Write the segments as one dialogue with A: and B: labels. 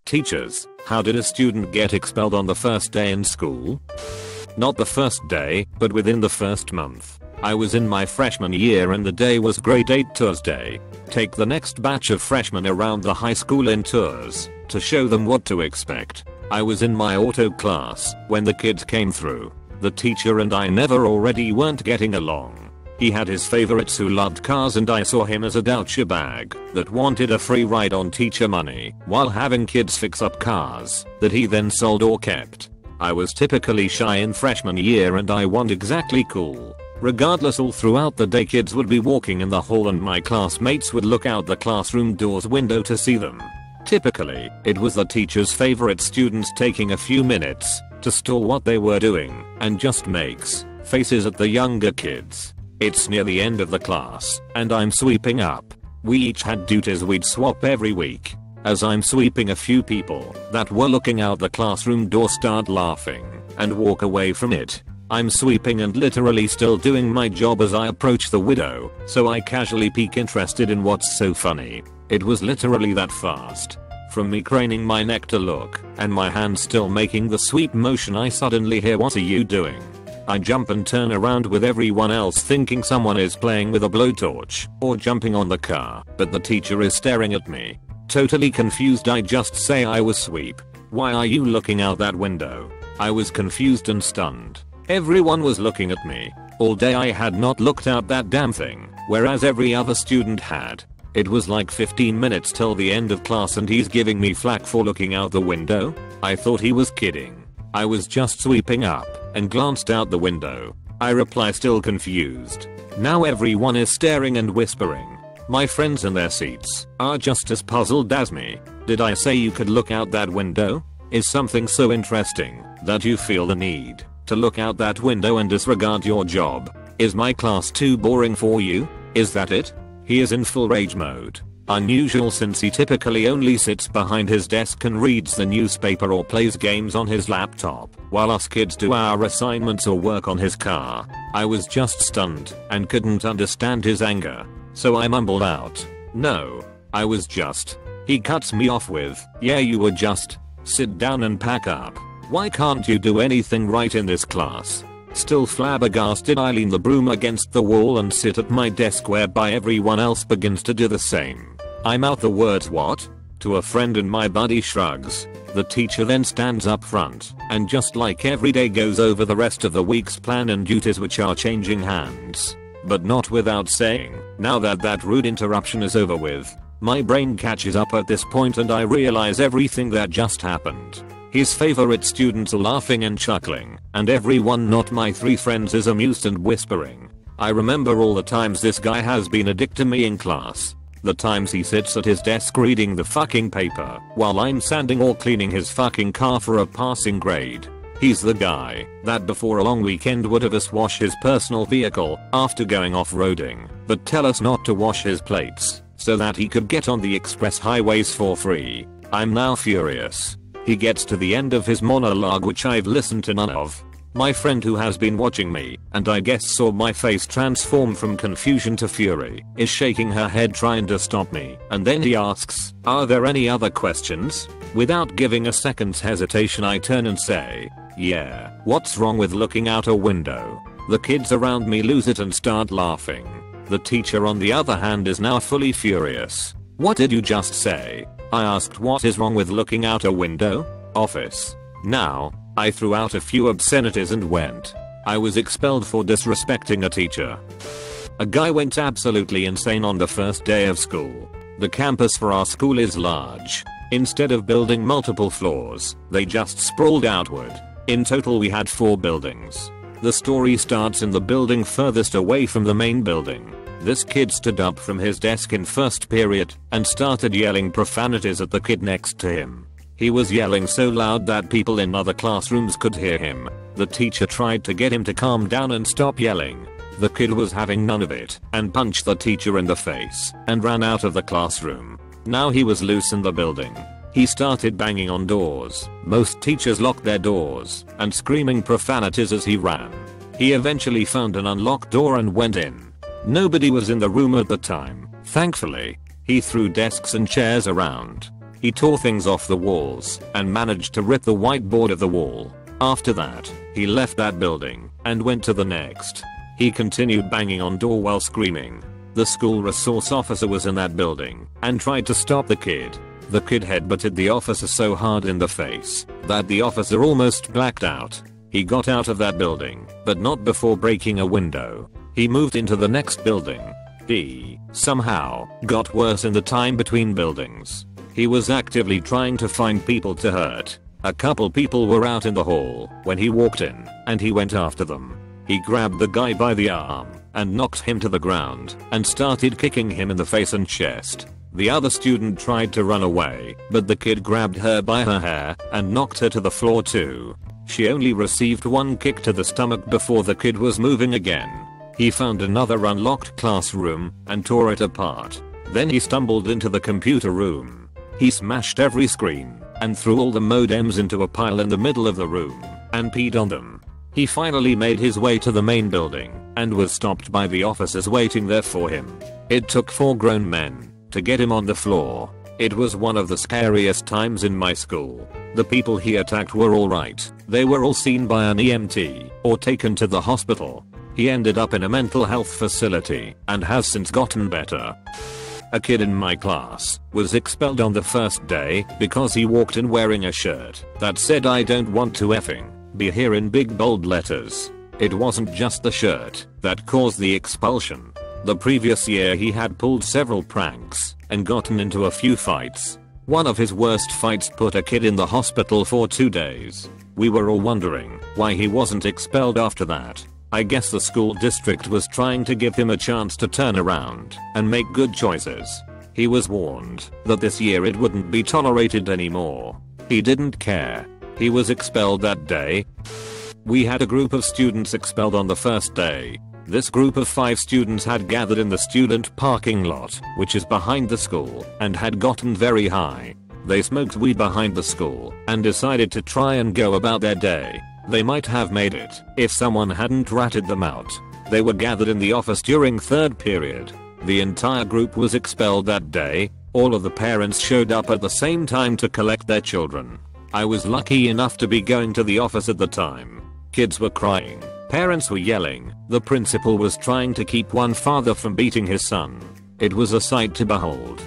A: Teachers, how did a student get expelled on the first day in school? Not the first day, but within the first month. I was in my freshman year and the day was grade 8 tours day. Take the next batch of freshmen around the high school in tours to show them what to expect. I was in my auto class when the kids came through. The teacher and I never already weren't getting along. He had his favorites who loved cars and I saw him as a douchebag that wanted a free ride on teacher money while having kids fix up cars that he then sold or kept. I was typically shy in freshman year and I wasn't exactly cool. Regardless, all throughout the day kids would be walking in the hall and my classmates would look out the classroom door's window to see them. Typically, it was the teacher's favorite students taking a few minutes to stall what they were doing and just makes faces at the younger kids. It's near the end of the class and I'm sweeping up. We each had duties we'd swap every week. As I'm sweeping, a few people that were looking out the classroom door start laughing and walk away from it. I'm sweeping and literally still doing my job as I approach the window, so I casually peek, interested in what's so funny. It was literally that fast. From me craning my neck to look and my hand still making the sweep motion, I suddenly hear, "What are you doing?" I jump and turn around with everyone else thinking someone is playing with a blowtorch or jumping on the car, but the teacher is staring at me. Totally confused, I just say, "I was sweep. Why are you looking out that window?" I was confused and stunned. Everyone was looking at me. All day I had not looked out that damn thing, whereas every other student had. It was like 15 minutes till the end of class and he's giving me flack for looking out the window? I thought he was kidding. I was just sweeping up and glanced out the window. I reply, still confused. Now everyone is staring and whispering. My friends in their seats are just as puzzled as me. Did I say you could look out that window? Is something so interesting that you feel the need to look out that window and disregard your job? Is my class too boring for you? Is that it? He is in full rage mode. Unusual since he typically only sits behind his desk and reads the newspaper or plays games on his laptop, while us kids do our assignments or work on his car. I was just stunned and couldn't understand his anger, so I mumbled out, "No, I was just." He cuts me off with, "Yeah, you were just. Sit down and pack up. Why can't you do anything right in this class?" Still flabbergasted, I lean the broom against the wall and sit at my desk, whereby everyone else begins to do the same. I mouth the words "what?" to a friend and my buddy shrugs. The teacher then stands up front and, just like every day, goes over the rest of the week's plan and duties, which are changing hands. But not without saying, now that that rude interruption is over with. My brain catches up at this point and I realize everything that just happened. His favorite students are laughing and chuckling, and everyone not my 3 friends is amused and whispering. I remember all the times this guy has been a dick to me in class. The times he sits at his desk reading the fucking paper while I'm sanding or cleaning his fucking car for a passing grade. He's the guy that before a long weekend would have us wash his personal vehicle after going off-roading, but tell us not to wash his plates so that he could get on the express highways for free. I'm now furious. He gets to the end of his monologue, which I've listened to none of. My friend, who has been watching me and I guess saw my face transform from confusion to fury, is shaking her head trying to stop me, and then he asks, "Are there any other questions?" Without giving a second's hesitation, I turn and say, "Yeah, what's wrong with looking out a window?" The kids around me lose it and start laughing. The teacher, on the other hand, is now fully furious. "What did you just say?" I asked. "What is wrong with looking out a window?" "Office." Now, I threw out a few obscenities and went. I was expelled for disrespecting a teacher. A guy went absolutely insane on the first day of school. The campus for our school is large. Instead of building multiple floors, they just sprawled outward. In total we had 4 buildings. The story starts in the building furthest away from the main building. This kid stood up from his desk in first period and started yelling profanities at the kid next to him. He was yelling so loud that people in other classrooms could hear him. The teacher tried to get him to calm down and stop yelling. The kid was having none of it and punched the teacher in the face and ran out of the classroom. Now he was loose in the building. He started banging on doors. Most teachers locked their doors and screaming profanities as he ran. He eventually found an unlocked door and went in. Nobody was in the room at the time, thankfully. He threw desks and chairs around. He tore things off the walls and managed to rip the whiteboard of the wall. After that, he left that building and went to the next. He continued banging on door while screaming. The school resource officer was in that building and tried to stop the kid. The kid headbutted the officer so hard in the face that the officer almost blacked out. He got out of that building, but not before breaking a window. He moved into the next building. He, somehow, got worse in the time between buildings. He was actively trying to find people to hurt. A couple people were out in the hall when he walked in, and he went after them. He grabbed the guy by the arm and knocked him to the ground and started kicking him in the face and chest. The other student tried to run away, but the kid grabbed her by her hair and knocked her to the floor too. She only received one kick to the stomach before the kid was moving again. He found another unlocked classroom and tore it apart. Then he stumbled into the computer room. He smashed every screen and threw all the modems into a pile in the middle of the room and peed on them. He finally made his way to the main building and was stopped by the officers waiting there for him. It took 4 grown men to get him on the floor. It was one of the scariest times in my school. The people he attacked were alright. They were all seen by an EMT or taken to the hospital. He ended up in a mental health facility and has since gotten better. A kid in my class was expelled on the first day because he walked in wearing a shirt that said "I don't want to effing be here" in big bold letters. It wasn't just the shirt that caused the expulsion. The previous year he had pulled several pranks and gotten into a few fights. One of his worst fights put a kid in the hospital for 2 days. We were all wondering why he wasn't expelled after that. I guess the school district was trying to give him a chance to turn around and make good choices. He was warned that this year it wouldn't be tolerated anymore. He didn't care. He was expelled that day. We had a group of students expelled on the first day. This group of 5 students had gathered in the student parking lot, which is behind the school, and had gotten very high. They smoked weed behind the school and decided to try and go about their day. They might have made it if someone hadn't ratted them out. They were gathered in the office during 3rd period. The entire group was expelled that day. All of the parents showed up at the same time to collect their children. I was lucky enough to be going to the office at the time. Kids were crying. Parents were yelling. The principal was trying to keep one father from beating his son. It was a sight to behold.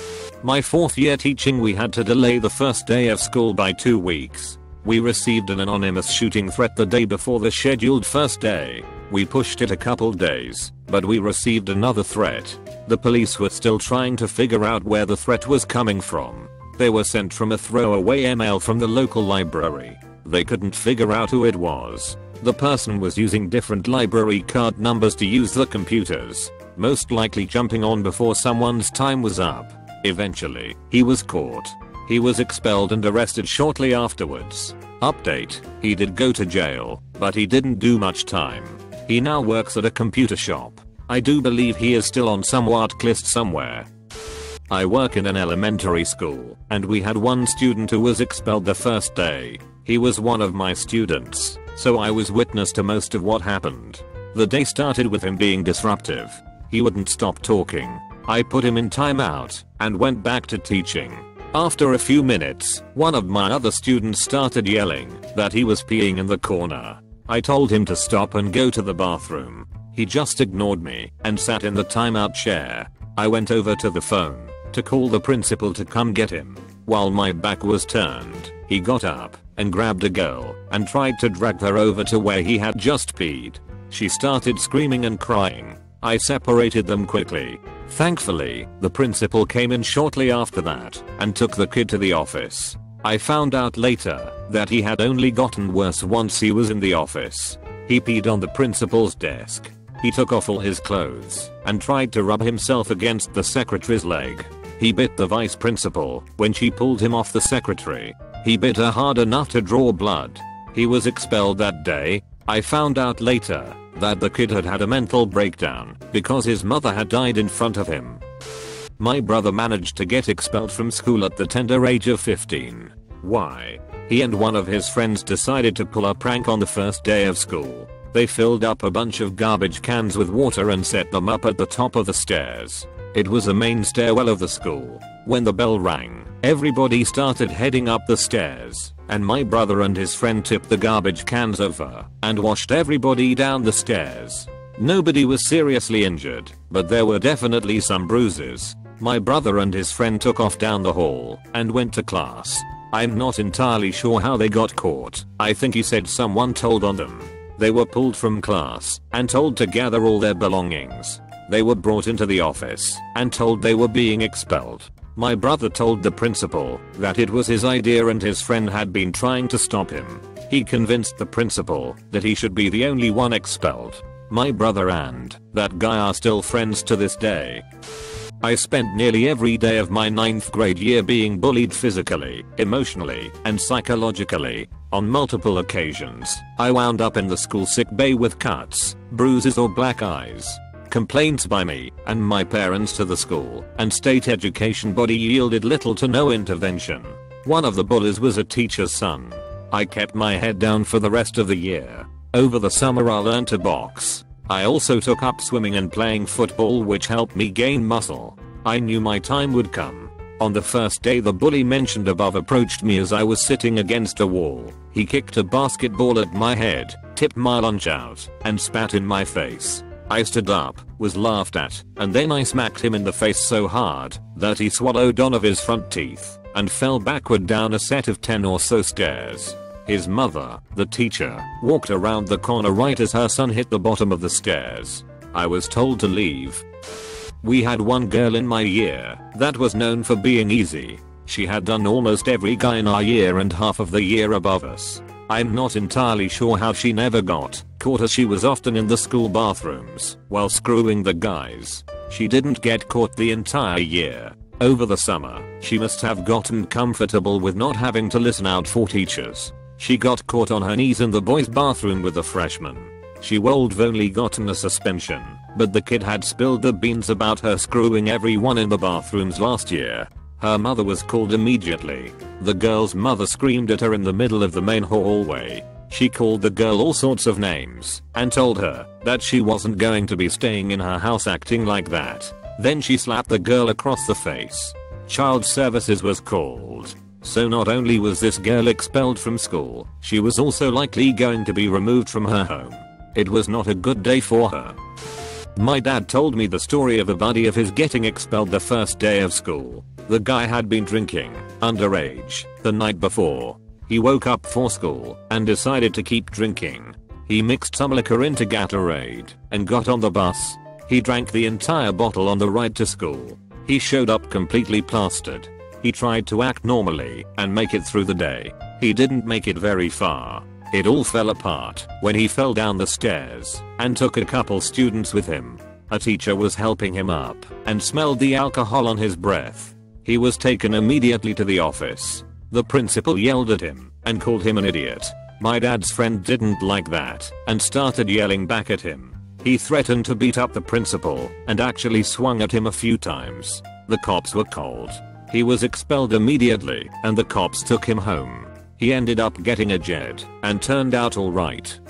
A: My 4th year teaching, we had to delay the first day of school by 2 weeks. We received an anonymous shooting threat the day before the scheduled first day. We pushed it a couple days, but we received another threat. The police were still trying to figure out where the threat was coming from. They were sent from a throwaway email from the local library. They couldn't figure out who it was. The person was using different library card numbers to use the computers, most likely jumping on before someone's time was up. Eventually, he was caught. He was expelled and arrested shortly afterwards. Update: he did go to jail, but he didn't do much time. He now works at a computer shop. I do believe he is still on some watch list somewhere. I work in an elementary school, and we had one student who was expelled the first day. He was one of my students, so I was witness to most of what happened. The day started with him being disruptive. He wouldn't stop talking. I put him in timeout and went back to teaching. After a few minutes, one of my other students started yelling that he was peeing in the corner. I told him to stop and go to the bathroom. He just ignored me and sat in the timeout chair. I went over to the phone to call the principal to come get him. While my back was turned, he got up and grabbed a girl and tried to drag her over to where he had just peed. She started screaming and crying. I separated them quickly. Thankfully, the principal came in shortly after that and took the kid to the office. I found out later that he had only gotten worse once he was in the office. He peed on the principal's desk. He took off all his clothes and tried to rub himself against the secretary's leg. He bit the vice principal when she pulled him off the secretary. He bit her hard enough to draw blood. He was expelled that day. I found out later that the kid had had a mental breakdown because his mother had died in front of him. My brother managed to get expelled from school at the tender age of 15. Why? He and one of his friends decided to pull a prank on the first day of school. They filled up a bunch of garbage cans with water and set them up at the top of the stairs. It was a main stairwell of the school. When the bell rang, everybody started heading up the stairs, and my brother and his friend tipped the garbage cans over and washed everybody down the stairs. Nobody was seriously injured, but there were definitely some bruises. My brother and his friend took off down the hall and went to class. I'm not entirely sure how they got caught. I think he said someone told on them. They were pulled from class and told to gather all their belongings. They were brought into the office and told they were being expelled. My brother told the principal that it was his idea and his friend had been trying to stop him. He convinced the principal that he should be the only one expelled. My brother and that guy are still friends to this day. I spent nearly every day of my 9th grade year being bullied physically, emotionally, and psychologically. On multiple occasions, I wound up in the school sick bay with cuts, bruises or black eyes. Complaints by me and my parents to the school and state education body yielded little to no intervention. One of the bullies was a teacher's son. I kept my head down for the rest of the year. Over the summer I learned to box. I also took up swimming and playing football, which helped me gain muscle. I knew my time would come. On the first day the bully mentioned above approached me as I was sitting against a wall. He kicked a basketball at my head, tipped my lunch out, and spat in my face. I stood up, was laughed at, and then I smacked him in the face so hard that he swallowed one of his front teeth and fell backward down a set of 10 or so stairs. His mother, the teacher, walked around the corner right as her son hit the bottom of the stairs. I was told to leave. We had one girl in my year that was known for being easy. She had done almost every guy in our year and half of the year above us. I'm not entirely sure how she never got caught, as she was often in the school bathrooms while screwing the guys. She didn't get caught the entire year. Over the summer, she must have gotten comfortable with not having to listen out for teachers. She got caught on her knees in the boys' bathroom with a freshman. She would have only gotten a suspension, but the kid had spilled the beans about her screwing everyone in the bathrooms last year. Her mother was called immediately. The girl's mother screamed at her in the middle of the main hallway. She called the girl all sorts of names and told her that she wasn't going to be staying in her house acting like that. Then she slapped the girl across the face. Child services was called. So not only was this girl expelled from school, she was also likely going to be removed from her home. It was not a good day for her. My dad told me the story of a buddy of his getting expelled the first day of school. The guy had been drinking, underage, the night before. He woke up for school and decided to keep drinking. He mixed some liquor into Gatorade and got on the bus. He drank the entire bottle on the ride to school. He showed up completely plastered. He tried to act normally and make it through the day. He didn't make it very far. It all fell apart when he fell down the stairs and took a couple students with him. A teacher was helping him up and smelled the alcohol on his breath. He was taken immediately to the office. The principal yelled at him and called him an idiot. My dad's friend didn't like that and started yelling back at him. He threatened to beat up the principal and actually swung at him a few times. The cops were called. He was expelled immediately and the cops took him home. He ended up getting a JED and turned out alright.